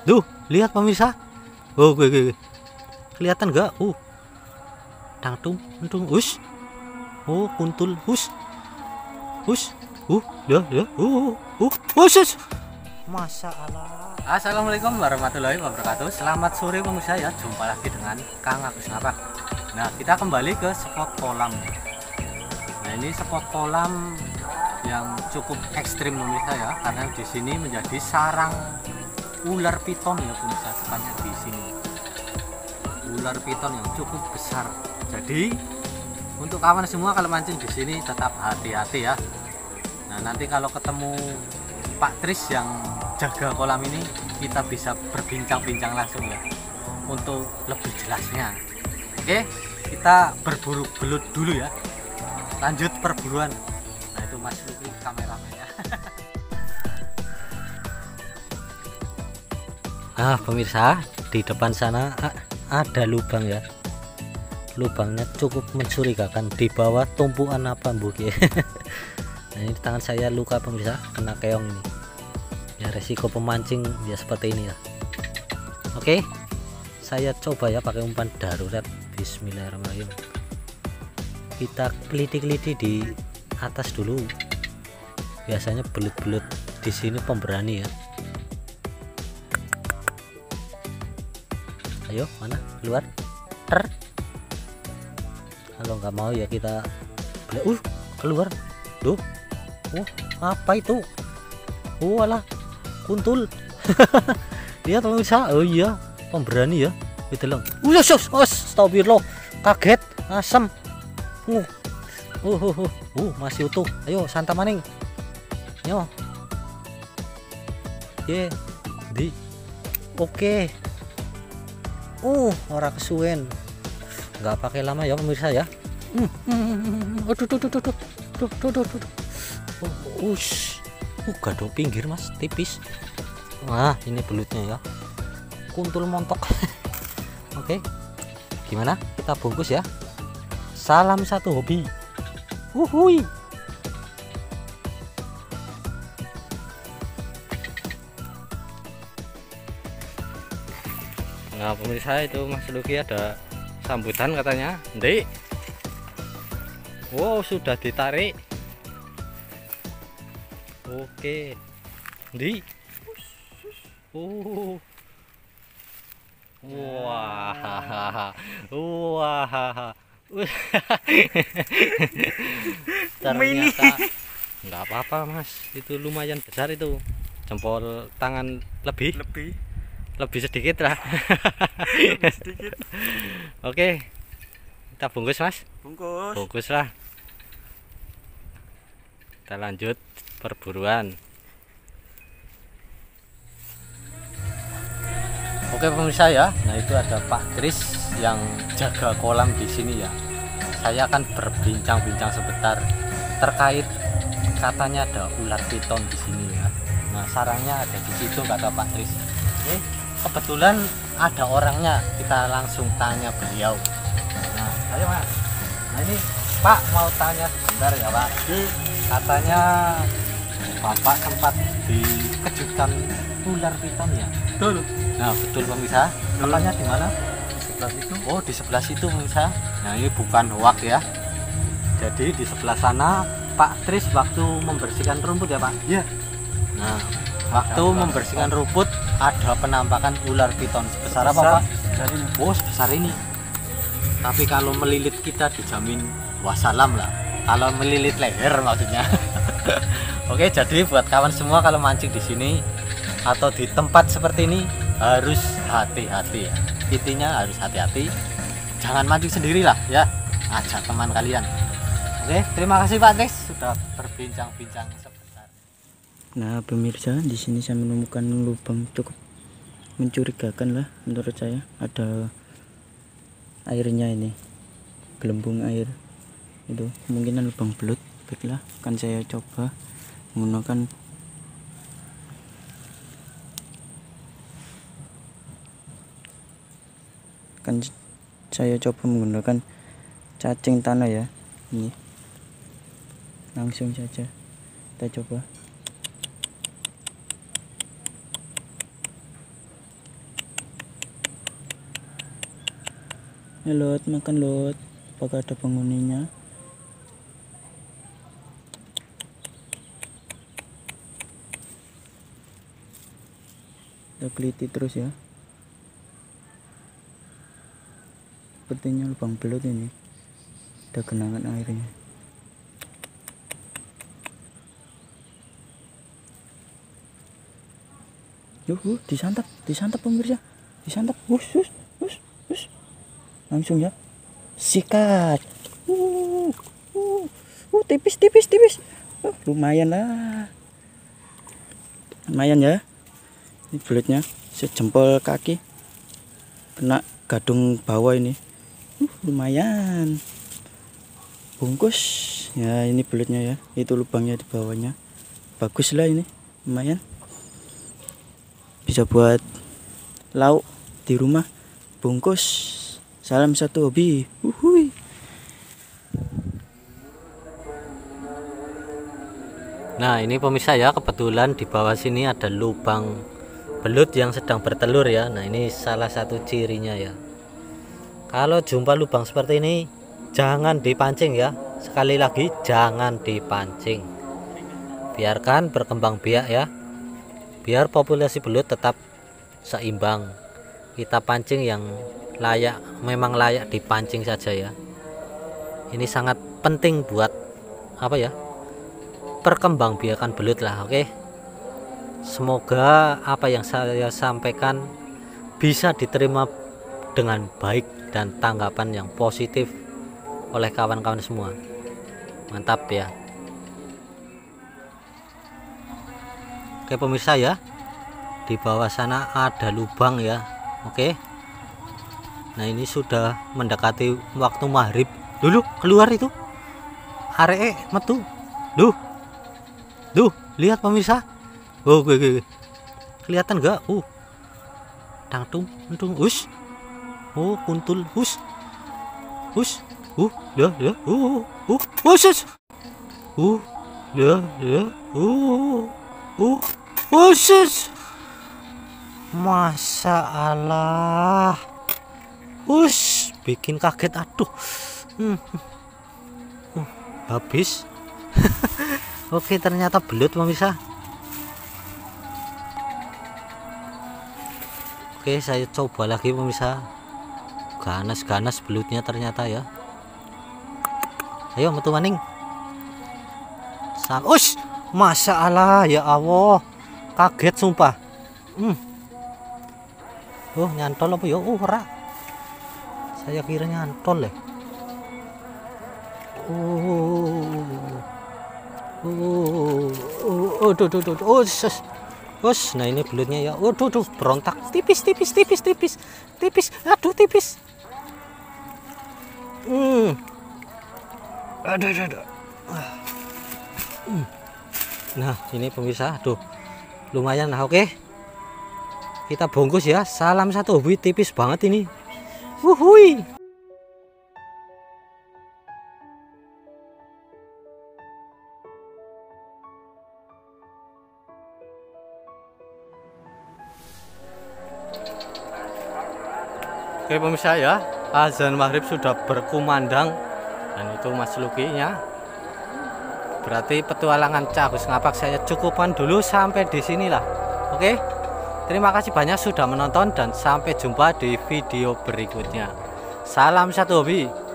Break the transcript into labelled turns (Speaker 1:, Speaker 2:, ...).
Speaker 1: Tuh, lihat pemirsa. Oh, oke. Kelihatan nggak? Tangtung, tangtung, us. Oh, kuntul, us. Ya. Us. Masya Allah. Assalamualaikum warahmatullahi wabarakatuh. Selamat sore pemirsa ya. Jumpa lagi dengan Kang Agus Ngapak. Nah, kita kembali ke spot kolam. Nah, ini spot kolam yang cukup ekstrim pemirsa ya, karena di sini menjadi sarang ular piton ya pemirsa, tepatnya di sini. Ular piton yang cukup besar. Jadi untuk kawan semua kalau mancing di sini tetap hati-hati ya. Nah, nanti kalau ketemu Pak Tris yang jaga kolam ini, kita bisa berbincang-bincang langsung ya untuk lebih jelasnya. Oke, kita berburu belut dulu ya. Lanjut perburuan. Nah, itu Mas Luki kameramennya. Nah, pemirsa, di depan sana ada lubang ya. Lubangnya cukup mencurigakan, di bawah tumpuan apa buki. Nah, ini tangan saya luka pemirsa, kena keong ini. Ya, resiko pemancing ya seperti ini ya. Oke, saya coba ya pakai umpan darurat. Bismillahirrahmanirrahim. Kita keliti-keliti di atas dulu. Biasanya belut-belut di sini pemberani ya. Ayo, mana? Keluar. Kalau nggak mau ya kita keluar. Duh. Apa itu? Alah, kuntul. Lihat pemirsa. Oh iya, pemberani ya. Itu loh. Astagfirullah. Kaget, asam. Masih utuh. Ayo santai maning. Yo. Oke. Ora kesuwen. Nggak pakai lama ya pemirsa ya. Gado pinggir mas, tipis. Wah, ini belutnya ya, kuntul montok. Oke, gimana kita bungkus ya. Salam satu hobi. Nah pemirsa, itu Mas Luki ada sambutan katanya. Ndek. Wow, sudah ditarik. Oke. Ndi. Wah. Ternyata nggak apa-apa mas, itu lumayan besar itu, jempol tangan lebih sedikit lah. Sedikit. Oke, kita bungkus mas. Bungkus lah. Kita lanjut perburuan. Oke pemirsa ya, nah itu ada Pak Tris yang jaga kolam di sini ya. Saya akan berbincang-bincang sebentar terkait katanya ada ular piton di sini ya. Nah sarangnya ada di situ kata Pak Tris. Kebetulan ada orangnya, kita langsung tanya beliau. Nah ayo mas. Nah ini Pak mau tanya sebentar ya Pak. Katanya Bapak sempat dikejutkan ular piton ya. Betul. Nah betul pemirsa. Tempatnya di mana? Di sebelah situ. Oh di sebelah situ pemirsa. Nah ini bukan hoak ya. Jadi di sebelah sana Pak Tris waktu membersihkan rumput ya Pak. Iya. Nah waktu membersihkan rumput ada penampakan ular piton sebesar apa Pak? Sebesar ini. Tapi kalau melilit kita dijamin wassalam lah. Kalau melilit leher maksudnya. Oke, jadi buat kawan semua kalau mancing di sini atau di tempat seperti ini harus hati-hati ya. Intinya harus hati-hati. Jangan mancing sendirilah ya. Ajak teman kalian. Oke, terima kasih Pak Tris sudah berbincang-bincang sebentar.
Speaker 2: Nah pemirsa, di sini saya menemukan lubang cukup mencurigakan lah menurut saya. Ada airnya ini, gelembung air itu, kemungkinan lubang belut. Baiklah, akan saya coba menggunakan cacing tanah ya. Ini langsung saja kita coba. Lot, makan Lot. Apakah ada penghuninya? Kita teliti terus ya. Sepertinya lubang belut ini. Ada genangan airnya. Disantap pemirsa. Disantap. Hus. Langsung ya. Sikat. Tipis. Lumayan lah. Lumayan ya. Ini belutnya sejempol kaki. Kena gadung bawah ini. Lumayan. Bungkus. Ya, ini belutnya ya. Itu lubangnya di bawahnya. Bagus lah ini. Lumayan. Bisa buat lauk di rumah. Bungkus. Salam satu hobi. Uhuy.
Speaker 1: Nah, ini pemirsa ya, kebetulan di bawah sini ada lubang belut yang sedang bertelur ya. Nah, ini salah satu cirinya ya. Kalau jumpa lubang seperti ini, jangan dipancing ya. Sekali lagi, jangan dipancing. Biarkan berkembang biak ya. Biar populasi belut tetap seimbang. Kita pancing yang layak, memang layak dipancing saja ya. Ini sangat penting buat apa ya? Perkembangbiakan belut lah, oke. Semoga apa yang saya sampaikan bisa diterima dengan baik dan tanggapan yang positif oleh kawan-kawan semua. Mantap ya. Oke pemirsa ya, di bawah sana ada lubang ya, oke. Nah ini sudah mendekati waktu maghrib. Dulu keluar itu aree metu. Duh, lihat pemirsa. Oh, kelihatan enggak? Tangtung, us. Oh, kuntul, us. Ya. Us. Us. Masya Allah. Bikin kaget, aduh. Habis. Oke, ternyata belut pemirsa. Oke, saya coba lagi pemirsa. Ganas belutnya ternyata ya. Ayo metu maning. Masya Allah, ya Allah. Kaget sumpah. Nyantol apa ya? Ora. Saya kira nyantol ya. Nah ini belutnya ya. Berontak. Tipis. Aduh, tipis. Aduh. Nah, ini pemirsa, lumayan lah, oke. Kita bungkus ya. Salam satu hobi, tipis banget ini. Wuhui. Oke pemirsa ya, azan maghrib sudah berkumandang dan itu Mas Lukinya. Berarti petualangan Cagus Ngapak saya cukupkan dulu sampai di sinilah. Oke, terima kasih banyak sudah menonton dan sampai jumpa di video berikutnya. Salam satu hobi.